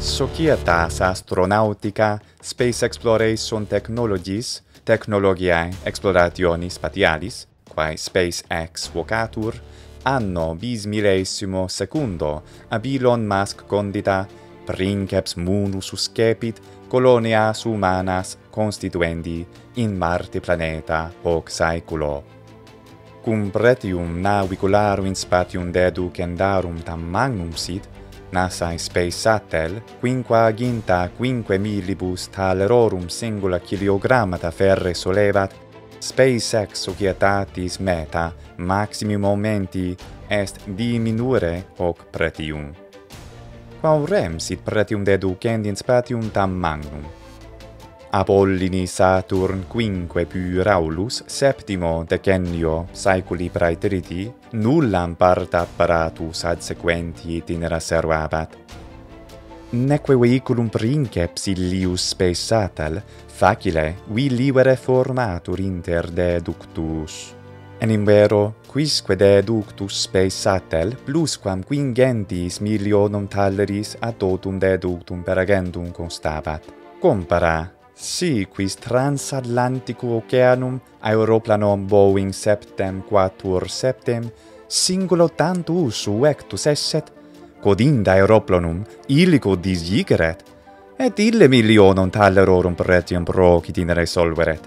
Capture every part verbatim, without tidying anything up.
Societas astronautica, space exploration technologies, technologiae explorationi spatialis, quae SpaceX vocatur, anno bis millesimo secundo ab Elon Musk condita, princeps munus suscepit colonias humanas constituendi in Marte planeta hoc saeculo. Cum pretium navicularum in spatium deducendarum tam magnum sit, NASA Space Shuttle, quinquaginta quinque millibus talerorum singula kilogrammata ferre solevat, SpaceX societatis meta maximum momenti est diminuere hoc pretium. Quam rem sit pretium deducendi in spatium tam magnum? Apollini Saturn quinque Pyraulus septimo decennio saeculi praeteriti nullam part apparatus ad sequenti itinera servabat. Neque vehiculum princeps illius Space Shuttle facile vi livere formatur inter deductus. Enim vero, quisque deductus Space Shuttle plusquam quingentis milionum talleris ad totum deductum peragendum constabat. Compara, si quis transatlantico oceanum aeroplanom Boeing septem quatur septem singulo tantus suectus esset, quod inde aeroplanum illico disjigeret, et ille milionum tallerorum pretium proc itinere solveret.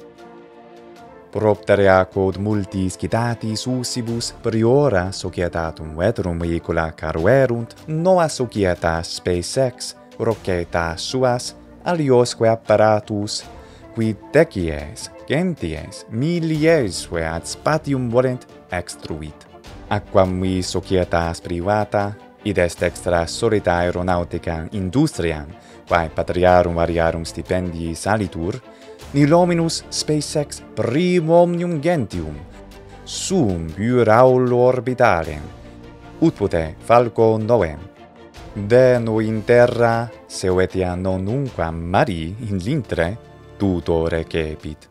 Propterea quod multis citatis usibus priora societatum veterum vehicula caruerunt, nova societas SpaceX, roquetas suas, aliosque apparatus, qui decies, genties, miliesque ad spatium volent extruit. Aquam vi societas privata, id est extra solita aeronautica industriam, quae patriarum variarum stipendii salitur, nil hominus SpaceX primo omnium gentium, sum Pyraul orbitalem, ut pote Falcon novem, de no in terra, seoetia non nunquam mari in lintre, tuto recepit.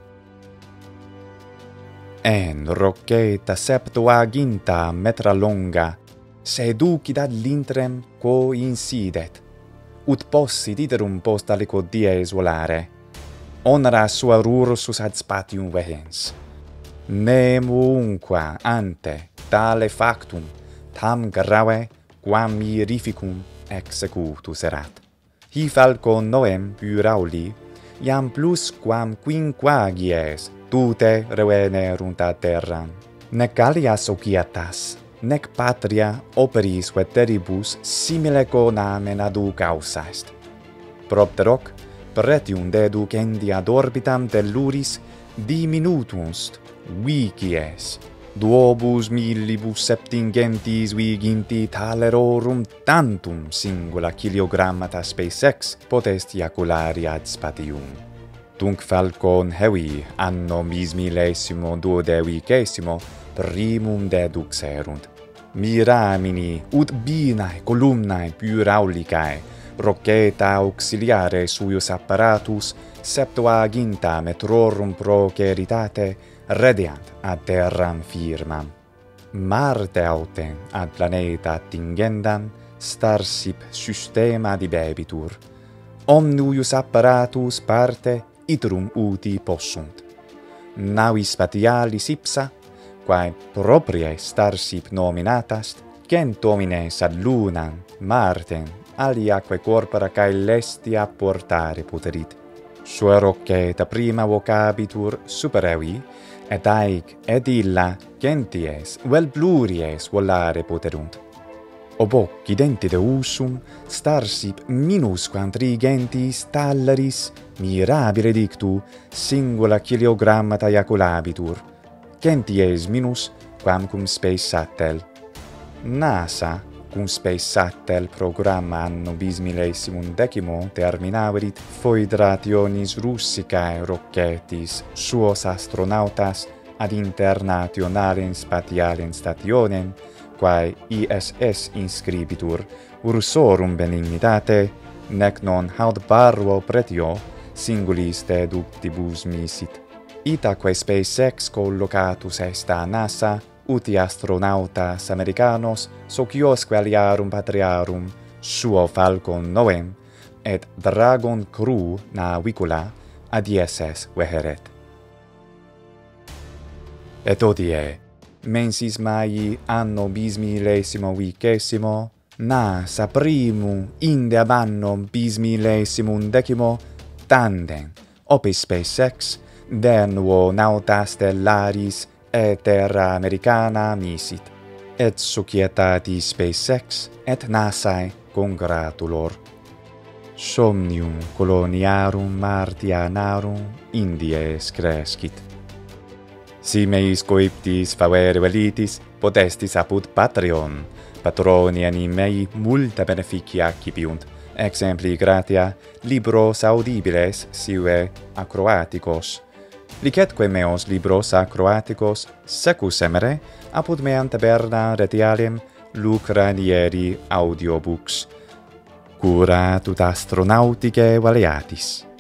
En roqueta septuaginta metra longa, seducit ad lintrem quo insidet, ut possit iterum post alico dies volare, honora sua rursus ad spatium vehens. Nemo unqua ante tale factum tam grave quam mirificum executus erat. Hi Falcon novem Pyrauli, iam plus quam quinquagies tute revenerunt ad terram, nec alias societas, nec patria operis veteribus simile conamen adu causa est. Propter hoc, pretium deducendi ad orbitam telluris diminutunst vicies, duobus millibus septingentis viginti talerorum tantum singula kilogrammata SpaceX potest iaculari ad spatium. Tunc Falcon hevi anno bis millesimo duodecimo primum deduxerunt. Miramini ut binae columnae Pyraulicae, roqueta auxiliare suius apparatus septuaginta metrorum proceritate redeant ad terram firmam. Marte autem ad planeta attingendam Starship systema dibebitur. Omnius apparatus parte iterum uti possunt. Navis spatialis ipsa, quae propriae Starship nominatast, cent homines ad lunam, Martem, aliaque corpora caelestia portare poterit. Sua roqueta prima vocabitur super evi, et aec et illa genties vel pluries volare poterunt. Ob hoc identide usum Starship minusquam trigentis talleris mirabile dictu singula kilogrammata iaculabitur, genties minus quam cum Space Shuttle. NASA cum Space Shuttle programma anno bis millesimum decimo terminaverit foidrationis Russicae roquetis suos astronautas ad internationalem spatialem stationem, quae I S S inscribitur ursorum benignitate, nec non haud parvo pretio singulis deductibus misit. Itaque SpaceX collocatus est a NASA, uti astronautas americanos sociosque aliarum patriarum suo falcon novem, et dragon cru navicula adieses veheret. Et hodie, mensis Maii anno bismillesimo vicesimo, nas a primum inde ab anno bismillesimum decimo, tandem, opus SpaceX, de nuo nauta stellaris et terra americana misit, et societatis SpaceX et NASAe congratulor. Somnium coloniarum martianarum Indies crescit. Si meis coiptis favere velitis, potestis apud Patreon, patroni animei multa beneficia accipiunt, exempli gratia libros audibiles sive acroaticos. Licetque meos libros acroaticos secus emere apud meam taberna retialem lucranieri audiobooks. Cura tut astronauticae valeatis.